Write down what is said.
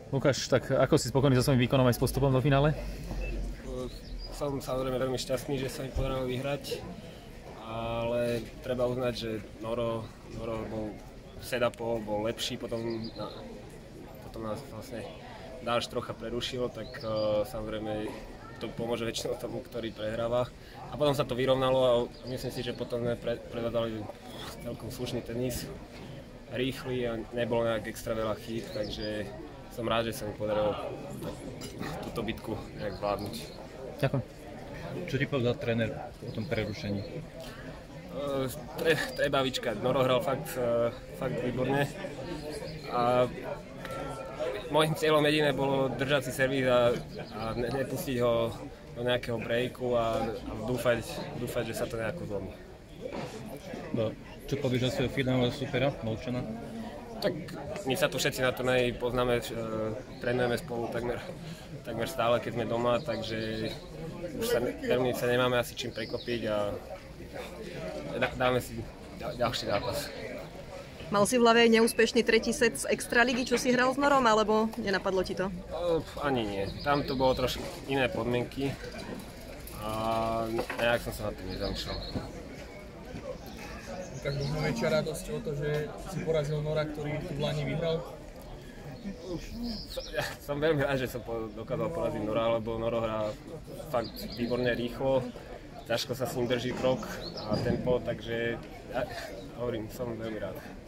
Lukáš, tak ako si spokojný so svojím výkonom aj s postupom do finále? Som samozrejme veľmi šťastný, že sa mi podarilo vyhrať, ale treba uznať, že Noro bol setup bol lepší, potom nás vlastne Dáš trocha prerušil, tak samozrejme to pomôže väčšinou tomu, ktorý prehráva. A potom sa to vyrovnalo a myslím si, že potom sme predvádzali celkom slušný tenis, rýchly a nebolo nejak extra veľa chýb, takže som rád, že sa mi podarilo túto bitku nejak zvládnuť. Ďakujem. Čo ti povedal tréner o tom prerušení? Treba vyčkať. Noro hral fakt výborne. A môjim cieľom jediné bolo držať si servis a nepustiť ho do nejakého breaku a dúfať, že sa to nejako zlomí. No, čo povieš o svojho finálneho supera, Molčana? Tak my sa tu všetci na turnaji poznáme, trénujeme spolu takmer stále, keď sme doma, takže už veľmi sa nemáme asi čím prekvapiť a dáme si ďalší zápas. Mal si v hlave aj neúspešný tretí set z Extraligy, čo si hral s Norom, alebo nenapadlo ti to? Ani nie. Tam to bolo trošku iné podmienky a nejak som sa na tým nezamýšľal. Tak možno väčšia radosť o to, že si porazil Nora, ktorý tu v Lani vyhral? Som veľmi rád, že som dokázal poraziť Nora, lebo Noro hrá fakt výborne rýchlo, ťažko sa s ním drží krok a tempo, takže ja hovorím, som veľmi rád.